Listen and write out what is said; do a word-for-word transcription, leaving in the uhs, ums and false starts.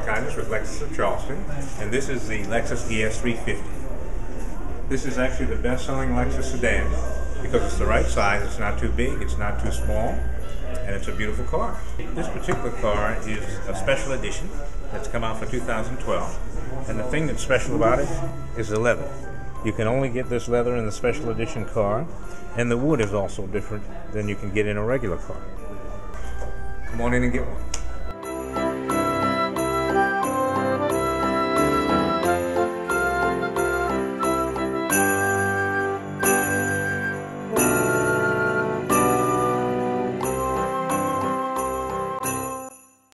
Kindness with Lexus of Charleston, and this is the Lexus E S three fifty. This is actually the best-selling Lexus sedan because it's the right size, it's not too big, it's not too small, and it's a beautiful car. This particular car is a special edition that's come out for two thousand twelve, and the thing that's special about it is the leather. You can only get this leather in the special edition car, and the wood is also different than you can get in a regular car. Come on in and get one.